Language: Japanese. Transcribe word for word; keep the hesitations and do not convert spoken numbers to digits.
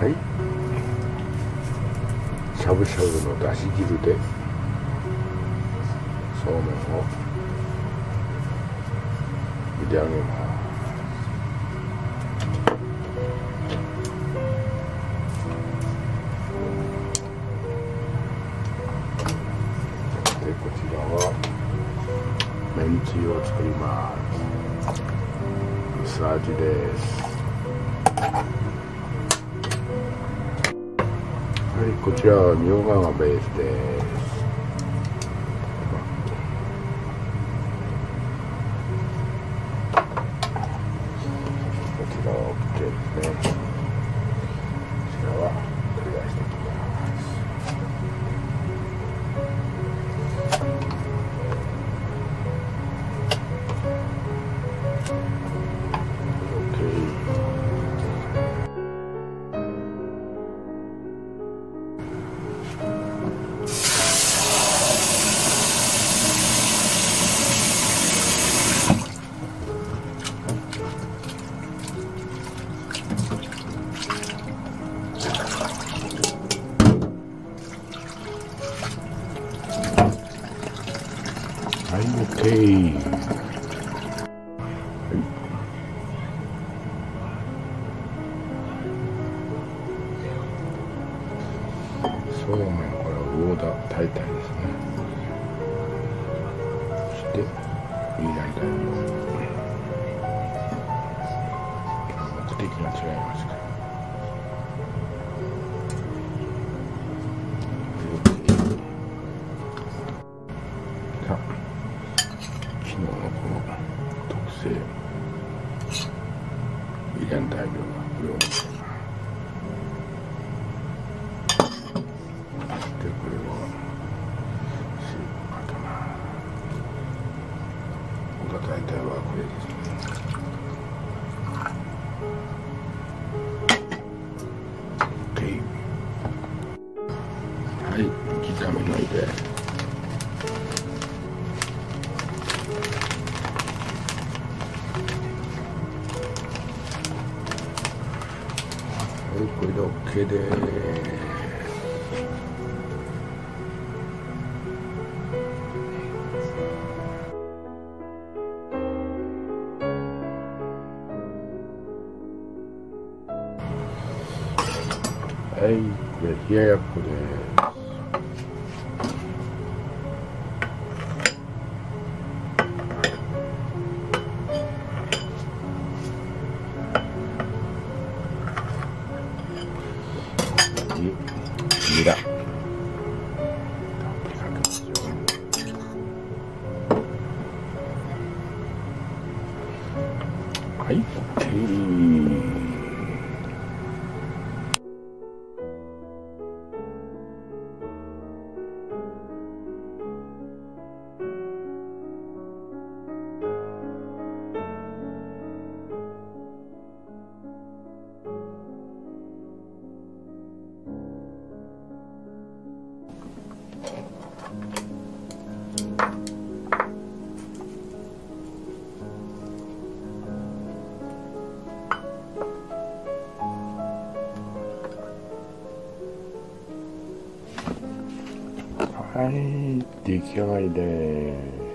はい、しゃぶしゃぶのだし汁でそうめんを茹で上げます。でこちらはめんつゆを作ります。薄味です。はい、こちらはみょうががベースです。こちらは OK ですね。こちらは取り出していきます。はい、OK。はい。そうめん、これは魚だ、大体ですね。そして、いい大体の目的が違いますから。さあ、昨日のこの特製イラン大量がこれをでこれをスープかけます。これ大体はこれですね。OK。はい、刻みのりではい、これで OK です。はい、これ冷ややっこです。ニラたっぷりかけますよ。はい、OK。はい、出来上がりです。